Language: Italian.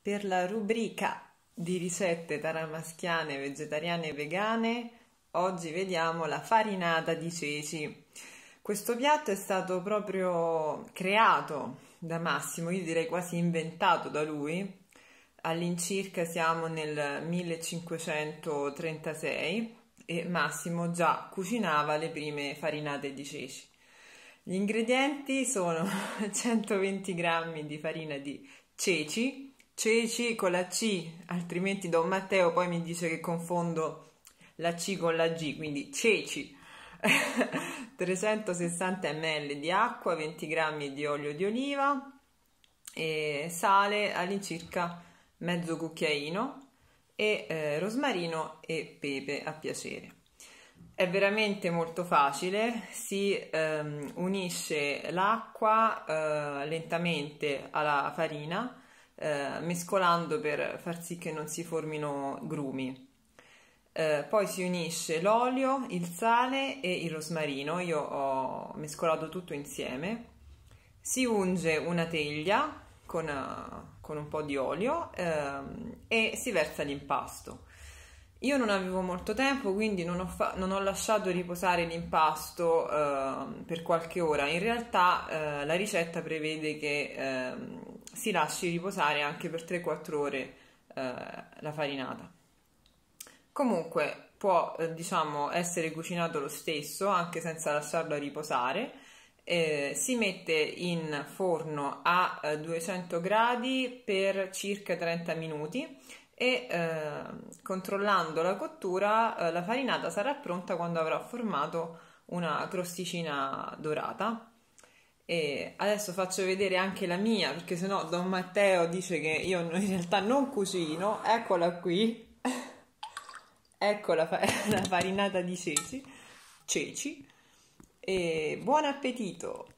Per la rubrica di ricette taramaschiane, vegetariane e vegane, oggi vediamo la farinata di ceci. Questo piatto è stato proprio creato da Massimo, io direi quasi inventato da lui. All'incirca siamo nel 1536 e Massimo già cucinava le prime farinate di ceci. Gli ingredienti sono 120 grammi di farina di ceci con la C, altrimenti Don Matteo poi mi dice che confondo la C con la G, quindi ceci, 360 ml di acqua, 20 grammi di olio di oliva e sale all'incirca mezzo cucchiaino e rosmarino e pepe a piacere. È veramente molto facile, si unisce l'acqua lentamente alla farina, mescolando per far sì che non si formino grumi. Poi si unisce l'olio, il sale e il rosmarino, io ho mescolato tutto insieme. Si unge una teglia con un po' di olio e si versa l'impasto. Io non avevo molto tempo, quindi non ho lasciato riposare l'impasto per qualche ora. In realtà la ricetta prevede che si lasci riposare anche per 3-4 ore la farinata. Comunque può diciamo essere cucinato lo stesso anche senza lasciarlo riposare. Si mette in forno a 200 gradi per circa 30 minuti e controllando la cottura la farinata sarà pronta quando avrà formato una crosticina dorata. E adesso faccio vedere anche la mia, perché sennò Don Matteo dice che io in realtà non cucino. Eccola qui. Ecco la farinata di ceci e buon appetito!